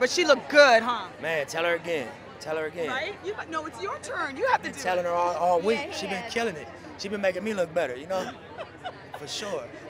But she looked good, huh? Man, tell her again. Tell her again. Right? No, it's your turn. You have to do it. Telling her all week. She been killing it. She been making me look better, you know? For sure.